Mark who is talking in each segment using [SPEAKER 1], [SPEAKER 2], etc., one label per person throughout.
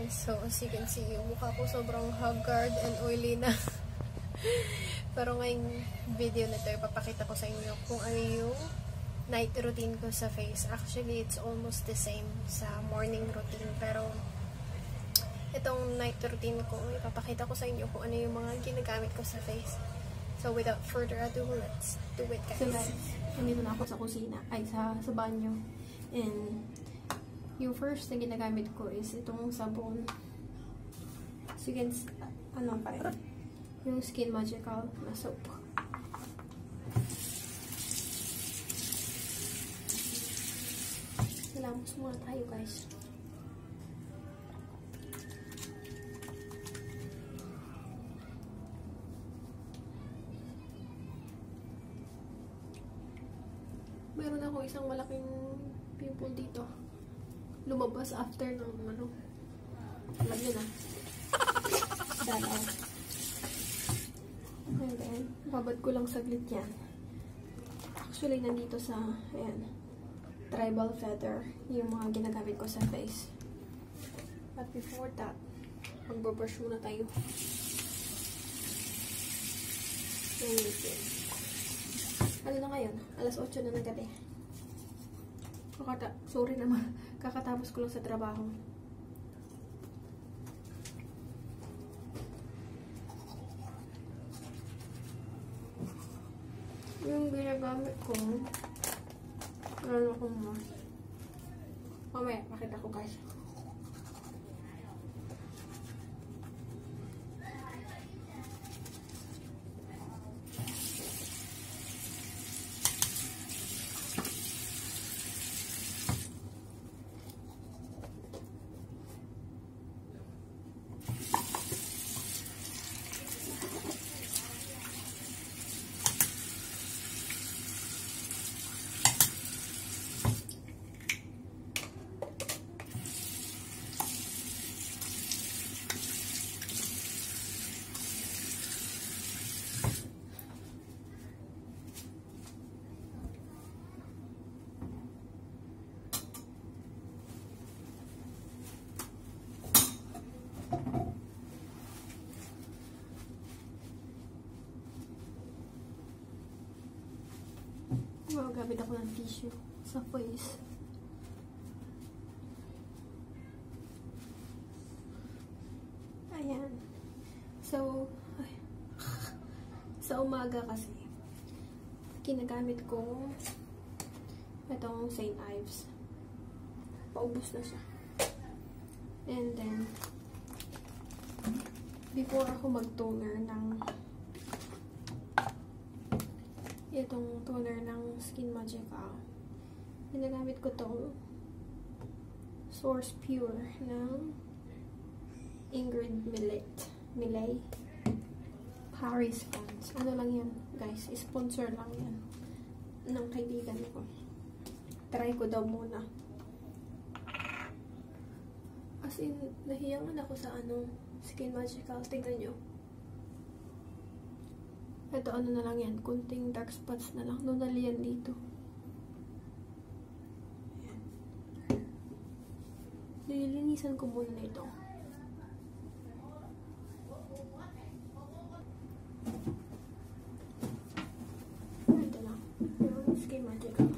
[SPEAKER 1] guys. So, as you can see, yung mukha ko sobrang haggard and oily na. Pero ngayong video na ito, ipapakita ko sa inyo kung ano yung night routine ko sa face. Actually, it's almost the same sa morning routine. Pero, itong night routine ko, ipapakita ko sa inyo kung ano yung mga ginagamit ko sa face. So, without further ado, let's do it, guys.
[SPEAKER 2] So guys, nandito na ako sa kusina, ay sa banyo. And, yung first na ginagamit ko is itong sabon. So, you can, ano pa rin, yung Skin Magical na soap. Salamos muna tayo, guys. Meron ako isang malaking pimple dito. Lumabas after ng ano. Alam nyo na. Dalaw. And then, babad ko lang saglit yan. Actually, nandito sa, ayan, tribal feather. Yung mga ginagamit ko sa face. But before that, magbabrush muna tayo. Yung liquid. Ano na ngayon? Alas 8 na ng gabi. Sorry naman. Kakatapos ko lang sa trabaho. Yung ginagamit ko, ano ko mo. Mamaya, pakita ko guys. Gamit ako ng tissue sa face. Ayan. So, sa umaga kasi, ginagamit ko itong St. Ives. Paubos na siya. And then, before ako mag-toner ng itong toner ng Skin Magical, ginagamit ko tong Source Pure ng Ingrid Milet Paris, France. Ano lang yan, guys? Sponsor lang yan ng kaibigan ko. Try ko daw muna. As in, nahiyangan ako sa Skin Magical. Tingnan nyo. Ito, ano na lang yan. Kunting dark spots na lang. Nunalian dito. Ayan. Nililinisan ko muna ito. Ito lang. Yung Skin Magical.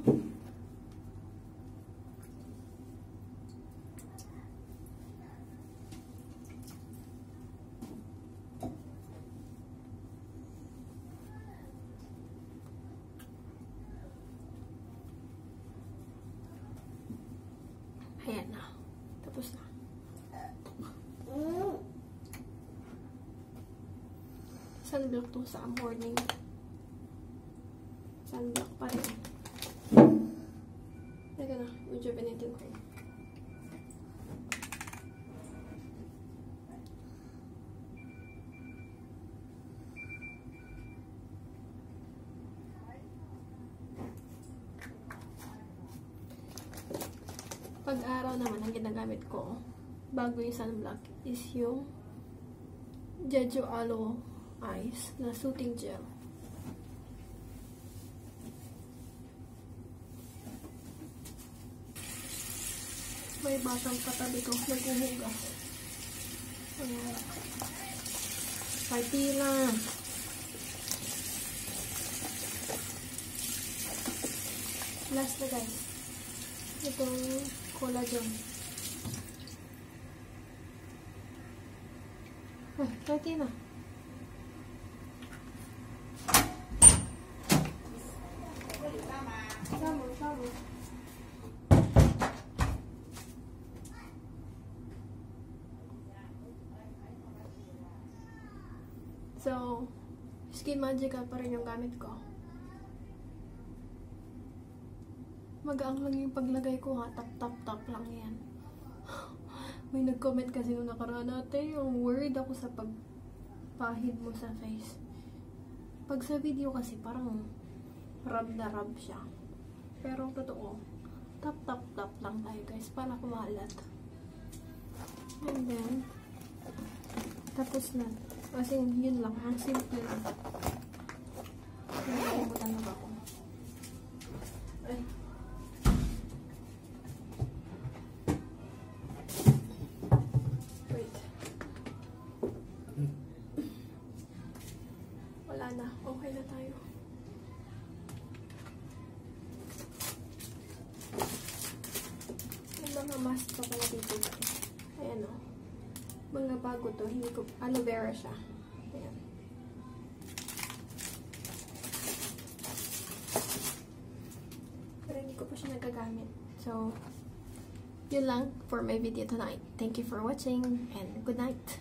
[SPEAKER 2] Ayan na. Tapos na. Sunblock to sa morning. Sunblock pa rin. Teka na. Rejuvenating cream. Pag-araw naman, ang ginagamit ko bago yung sunblock is yung Jeju Aloe Eyes na soothing gel. May batang katabi ko, naghuhugas. Ayan. Partila. Last na guys. Itong collagen. Ay, partila. Sama. So, Skin Magica pa rin yung gamit ko. Magaang lang yung paglagay ko ha. Tap lang yan. May nag-comment kasi nung nakaraan natin yung worried ako sa pagpahid mo sa face. Pag sa video kasi parang rub na rub siya. Pero totoo, tap lang tayo guys para kumalat. And then, tapos na. Kasi yun lang, ang simple lang. Nakalimutan na ba ako? Ay. Wait. Wala na. Okay na tayo. May mga mask pa pala dito guys. Ayan o. Mga bago to, hindi ko, aloe vera siya. Ayan. Pero hindi ko pa siya nagagamit. So, yun lang for my video tonight. Thank you for watching and good night.